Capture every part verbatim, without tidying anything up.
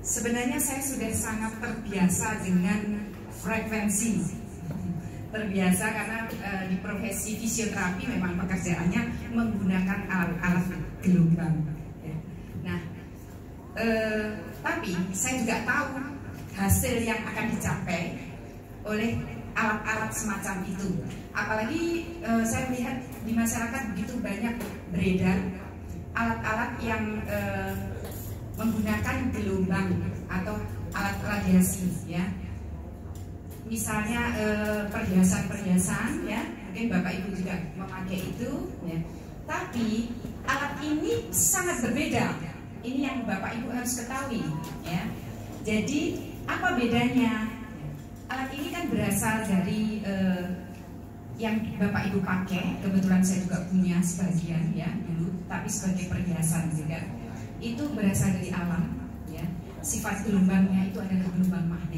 Sebenarnya saya sudah sangat terbiasa dengan frekuensi. Terbiasa karena e, di profesi fisioterapi memang pekerjaannya menggunakan alat-alat gelombang. Ya. Nah, e, tapi saya juga tahu hasil yang akan dicapai oleh alat-alat semacam itu. Apalagi e, saya melihat di masyarakat begitu banyak beredar alat-alat yang e, menggunakan gelombang atau alat radiasi, ya. Misalnya perhiasan-perhiasan, ya, mungkin Bapak Ibu juga memakai itu, ya. Tapi alat ini sangat berbeda. Ini yang Bapak Ibu harus ketahui, ya. Jadi apa bedanya? Alat ini kan berasal dari eh, yang Bapak Ibu pakai. Kebetulan saya juga punya sebagian, ya, dulu, tapi sebagai perhiasan juga. Itu berasal dari alam, ya. Sifat gelombangnya itu adalah gelombang magnet,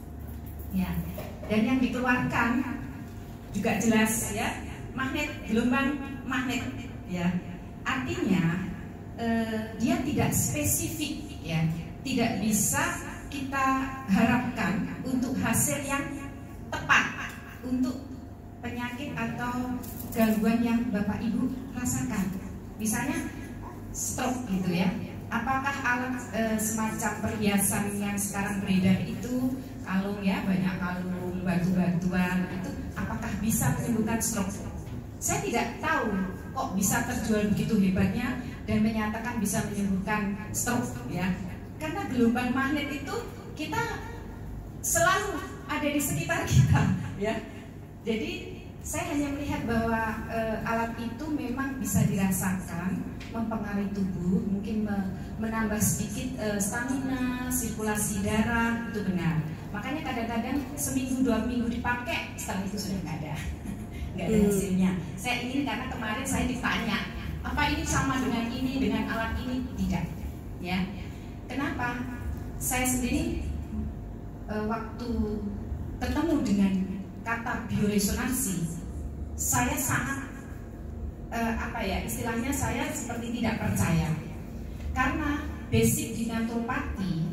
ya. Dan yang dikeluarkan juga jelas, ya, magnet, gelombang magnet, ya. Artinya eh, dia tidak spesifik, ya, tidak bisa kita harapkan untuk hasil yang tepat untuk penyakit atau gangguan yang Bapak Ibu rasakan. Misalnya stroke gitu, ya. Apakah alat e, semacam perhiasan yang sekarang beredar itu, kalung, ya, banyak kalung, batu-batuan itu, apakah bisa menyembuhkan stroke? Saya tidak tahu kok bisa terjual begitu hebatnya dan menyatakan bisa menyembuhkan stroke, ya. Karena gelombang magnet itu kita selalu ada di sekitar kita, ya. Jadi saya hanya melihat bahwa e, alat itu memang bisa dirasakan, mempengaruhi tubuh, mungkin me, menambah sedikit e, stamina, sirkulasi darah, itu benar. Makanya kadang-kadang seminggu dua minggu dipakai, setelah itu sudah nggak ada, nggak ada hasilnya. Saya ingin, karena kemarin saya ditanya, apa ini sama dengan ini, dengan alat ini? Tidak, ya. Kenapa? Saya sendiri e, waktu ketemu dengan kata bioresonansi, saya sangat eh, apa ya istilahnya, saya seperti tidak percaya, karena basic di naturopati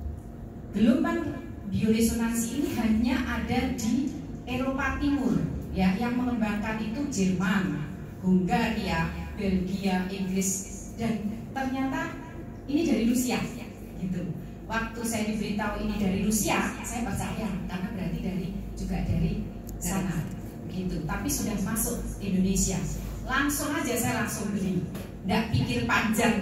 gelombang bioresonansi ini hanya ada di Eropa Timur, ya, yang mengembangkan itu Jerman, Hungaria, Belgia, Inggris, dan ternyata ini dari Rusia, gitu. Waktu saya diberitahu ini dari Rusia, saya percaya, karena berarti dari juga dari sana, gitu. Tapi sudah masuk Indonesia, langsung aja saya langsung beli, nggak pikir panjang.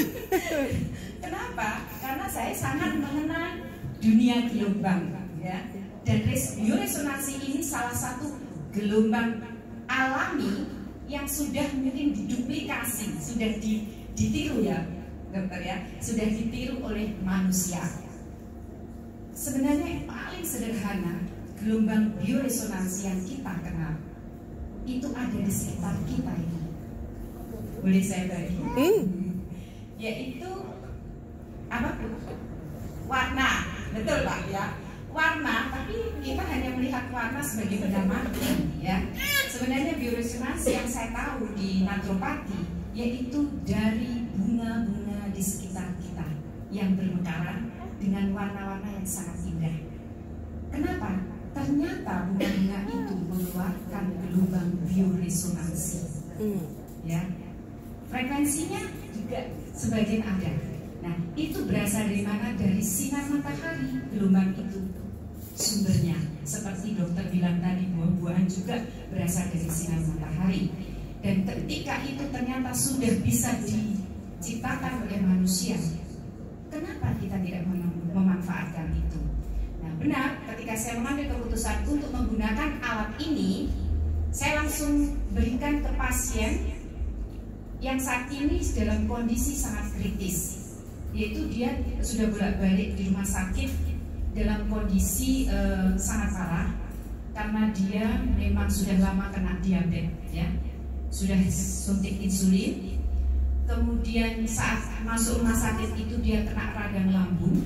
Kenapa? Karena saya sangat mengenal dunia gelombang, ya. Dan bioresonansi ini salah satu gelombang alami yang sudah mungkin diduplikasi, sudah ditiru, ya, dokter, ya, sudah ditiru oleh manusia. Sebenarnya yang paling sederhana, gelombang bioresonansi yang kita kenal itu ada di sekitar kita ini. Boleh saya bagi? Mm. Yaitu apa? Warna, betul Pak, ya. Warna, tapi kita hanya melihat warna sebagai benda mati, ya. Sebenarnya bioresonansi yang saya tahu di naturopati yaitu dari bunga-bunga di sekitar kita yang bermekaran dengan warna-warna yang sangat indah. Kenapa? Ternyata bunga-bunga itu mengeluarkan gelombang bioresonansi, mm. ya. Frekuensinya juga sebagian ada. Nah, itu berasal dari mana? Dari sinar matahari, gelombang itu sumbernya. Seperti dokter bilang tadi, buah-buahan juga berasal dari sinar matahari. Dan ketika itu ternyata sudah bisa diciptakan oleh manusia, kenapa kita tidak memanfaatkan itu? Nah, benar, ketika saya mengambil keputusan untuk menggunakan alat ini, saya langsung berikan ke pasien yang saat ini dalam kondisi sangat kritis, yaitu dia sudah bolak-balik di rumah sakit dalam kondisi eh, sangat parah, karena dia memang sudah lama kena diabetes, ya, sudah suntik insulin. Kemudian saat masuk rumah sakit itu dia kena radang lambung,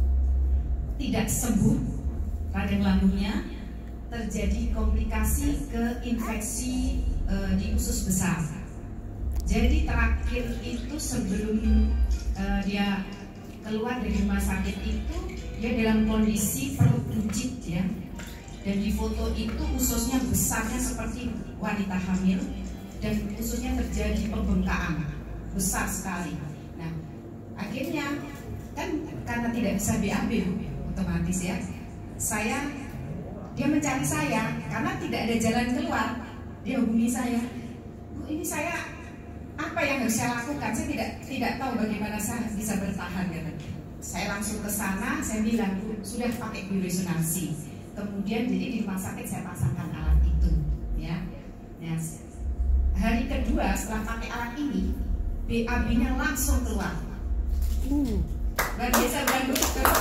tidak sembuh radang lambungnya, terjadi komplikasi ke infeksi e, di usus besar. Jadi terakhir itu sebelum e, dia keluar dari rumah sakit itu dia dalam kondisi perut buncit ya, dan di foto itu ususnya besarnya seperti wanita hamil dan ususnya terjadi pembengkakan besar sekali. Nah akhirnya kan karena tidak bisa B A B otomatis ya, saya dia mencari saya karena tidak ada jalan keluar. Dia hubungi saya, Bu, ini saya apa yang harus saya lakukan? Saya tidak tidak tahu bagaimana saya bisa bertahan. Gitu. Saya langsung ke sana, saya bilang, Bu, sudah pakai bioresonansi. Kemudian jadi di rumah sakit saya pasangkan alat itu, ya. Nah, hari kedua setelah pakai alat ini, B A B-nya langsung keluar. Uh. Luar biasa bukan?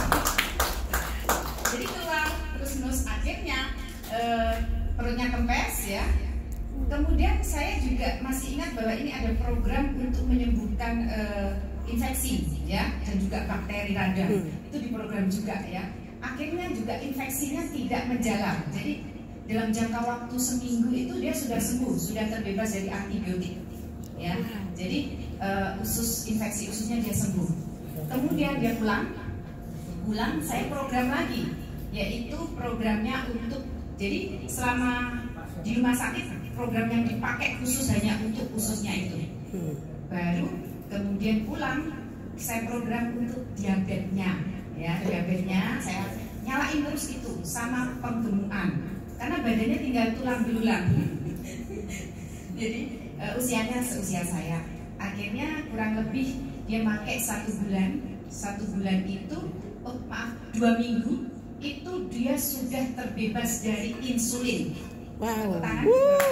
Jadi keluar terus nus akhirnya eh, perutnya kempes ya. Kemudian saya juga masih ingat bahwa ini ada program untuk menyembuhkan uh, infeksi ya, dan juga bakteri radang. Hmm. Itu diprogram juga ya. Akhirnya juga infeksinya tidak menjalar. Jadi dalam jangka waktu seminggu itu dia sudah sembuh, sudah terbebas dari antibiotik. Ya. Jadi uh, usus infeksi ususnya dia sembuh. Kemudian dia pulang, pulang saya program lagi, yaitu programnya untuk jadi selama di rumah sakit program yang dipakai khusus hanya untuk ususnya itu. Baru kemudian pulang saya program untuk diabetesnya, ya diabetesnya saya nyalain terus itu sama penggemukan karena badannya tinggal tulang belulang. Jadi uh, usianya seusia saya. Akhirnya kurang lebih dia pakai satu bulan, satu bulan itu, oh maaf dua minggu itu dia sudah terbebas dari insulin. Wow. Nah,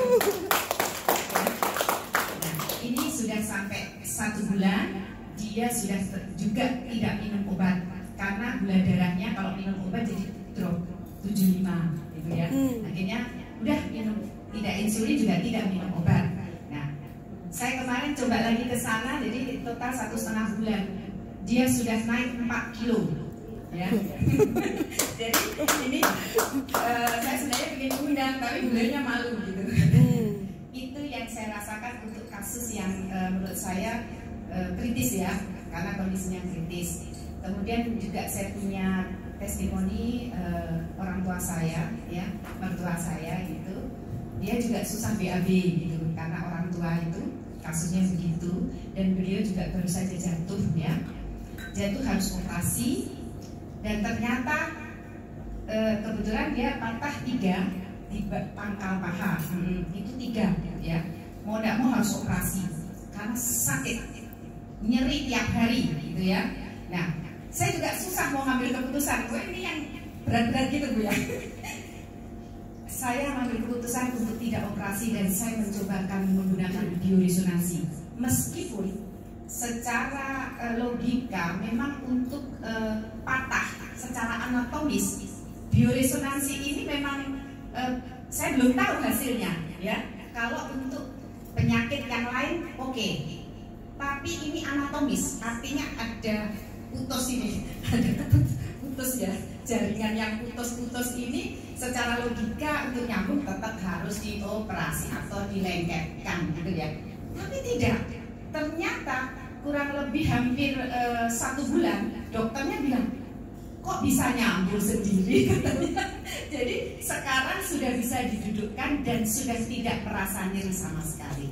ini sudah sampai satu bulan dia sudah juga tidak minum obat karena gula darahnya kalau minum obat jadi drop tujuh puluh lima gitu ya. Akhirnya udah minum tidak insulin juga tidak minum obat. Nah, saya kemarin coba lagi ke sana jadi total satu setengah bulan dia sudah naik empat kilo. Ya. Jadi ini uh, saya sebenarnya ingin undang tapi beliaunya malu gitu. Hmm. Itu yang saya rasakan untuk kasus yang uh, menurut saya uh, kritis ya, karena kondisinya kritis. Kemudian juga saya punya testimoni uh, orang tua saya, ya, mertua saya gitu. Dia juga susah B A B gitu karena orang tua itu kasusnya begitu, dan beliau juga baru saja jatuh ya, jatuh harus operasi. Dan ternyata e, kebetulan dia patah tiga di pangkal paha, hmm, itu tiga ya. Mau tidak mau harus operasi karena sakit, nyeri tiap hari gitu ya. Nah, saya juga susah mau ngambil keputusan. Gue ini yang berat-berat gitu Bu ya. Saya mengambil keputusan untuk tidak operasi dan saya mencobakan menggunakan bioresonansi. Meskipun secara uh, logika memang untuk uh, patah secara anatomis bioresonansi ini memang uh, saya belum tahu hasilnya ya. Kalau untuk penyakit yang lain oke, okay. Tapi ini anatomis artinya ada putus ini ada putus ya, jaringan yang putus-putus ini secara logika untuk nyambung tetap harus dioperasi atau dilengketkan gitu ya. Tapi tidak, ternyata kurang lebih hampir uh, satu bulan dokternya bilang kok bisa nyambung sendiri katanya. Jadi sekarang sudah bisa didudukkan dan sudah tidak merasa nyeri sama sekali.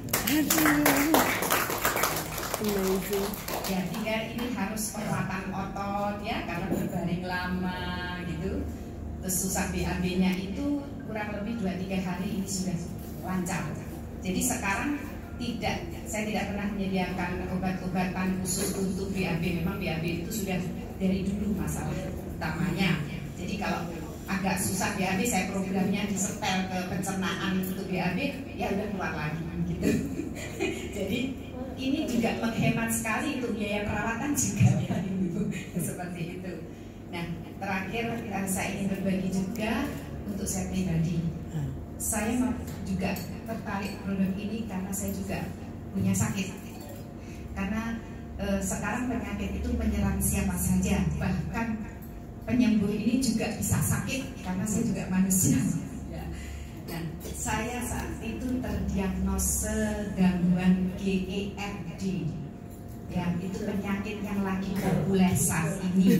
Amazing. Ya tinggal ini harus perawatan otot ya karena berbaring lama gitu. Terus susah B A B-nya itu kurang lebih dua tiga hari ini sudah lancar. Jadi sekarang tidak, saya tidak pernah menyediakan obat-obatan khusus untuk B A B. Memang B A B itu sudah dari dulu masalah utamanya. Jadi kalau agak susah B A B, saya programnya disetel ke pencernaan untuk B A B, ya udah keluar lagi gitu. Jadi ini juga menghemat sekali untuk biaya perawatan juga ya Ibu, seperti itu. Nah terakhir saya ingin berbagi juga untuk saya pribadi. Saya juga tertarik produk ini karena saya juga punya sakit. Karena e, sekarang penyakit itu menyerang siapa saja, bahkan penyembuh ini juga bisa sakit karena saya juga manusia. Ya. Nah, saya saat itu terdiagnosa gangguan G E R D, Ya, itu penyakit yang lagi populer saat ini.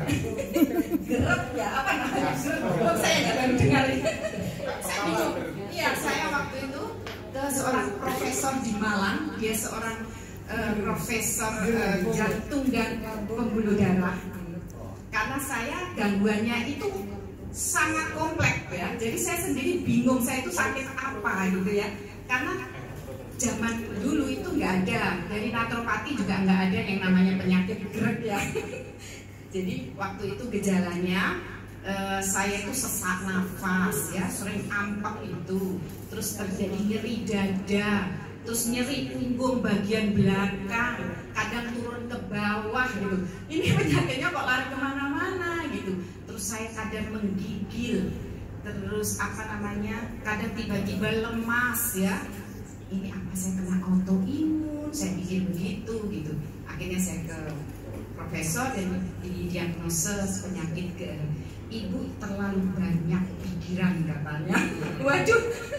Gerep ya, apa namanya? Gerep. Saya nggak baru dengar. Saya bingung. Iya, saya waktu itu ke seorang profesor di Malang. Dia seorang uh, profesor uh, jantung dan pembuluh darah. Karena saya gangguannya itu sangat kompleks ya. Jadi saya sendiri bingung saya itu sakit apa gitu ya. Karena zaman dulu itu nggak ada, dari naturopati juga nggak ada yang namanya penyakit grek ya. Jadi waktu itu gejalanya uh, saya itu sesak nafas ya, sering ampak itu, terus terjadi nyeri dada, terus nyeri punggung bagian belakang, kadang turun ke bawah gitu. Ini penyakitnya kok lari kemana-mana gitu. Terus saya kadang menggigil, terus apa namanya, kadang tiba-tiba lemas ya. Ini apa, saya kena autoimun, saya pikir begitu gitu. Akhirnya saya ke profesor dan didiagnosis penyakit ke ibu terlalu banyak pikiran katanya. Waduh,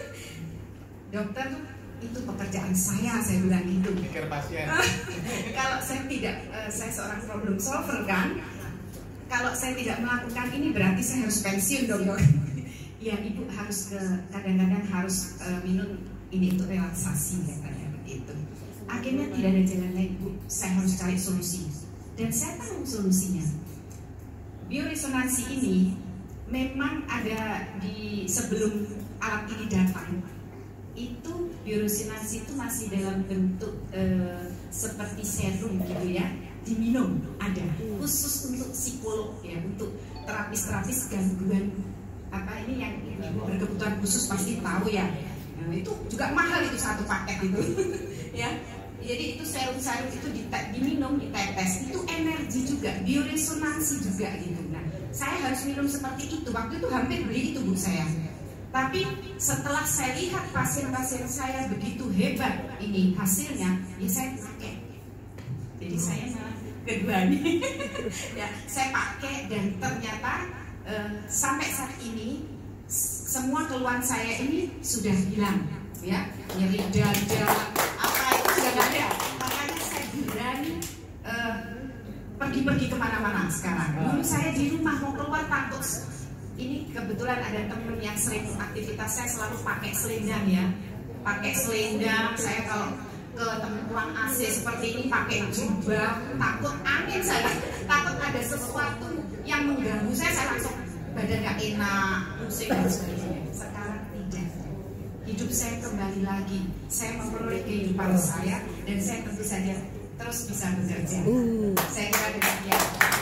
dokter itu pekerjaan saya, saya bilang gitu. Pikir pasien. Kalau saya tidak, saya seorang problem solver kan. Kalau saya tidak melakukan ini berarti saya harus pensiun dong dok. Ya ibu harus ke, kadang-kadang harus uh, minum ini untuk relaksasi katanya begitu. Akhirnya tidak ada jalan lain bu, saya harus cari solusi. Dan saya tahu solusinya. Bioresonansi ini memang ada di sebelum alat ini datang. Itu bioresonansi itu masih dalam bentuk uh, seperti serum gitu ya, diminum ada khusus untuk psikolog ya, untuk terapis-terapis gangguan apa ini yang berkebutuhan khusus pasti tahu ya. Nah, itu juga mahal itu satu paket itu ya. Jadi itu serum-serum itu diminum, ditetes, itu energi juga, bioresonansi juga gitu. Nah, saya harus minum seperti itu. Waktu itu hampir beli itu bu saya. Tapi setelah saya lihat pasien-pasien saya begitu hebat ini hasilnya, ya saya pakai. Jadi saya malah kedua nih, ya saya pakai dan ternyata uh, sampai saat ini semua keluhan saya ini sudah hilang, ya, nyeri dada, apa itu sudah nggak ada. Makanya saya berani pergi-pergi uh, kemana-mana sekarang. Dulu saya di rumah mau keluar takut. Ini kebetulan ada temen yang sering aktivitas, saya selalu pakai selendang ya, pakai selendang. Saya kalau ke ruang A C seperti ini pakai jubah, takut angin saya, takut ada sesuatu yang mengganggu saya, saya langsung badan gak enak, pusing dan sebagainya. Sekarang tidak, hidup saya kembali lagi, saya memperoleh kehidupan saya dan saya tentu saja terus bisa bekerja. Saya kira demikian.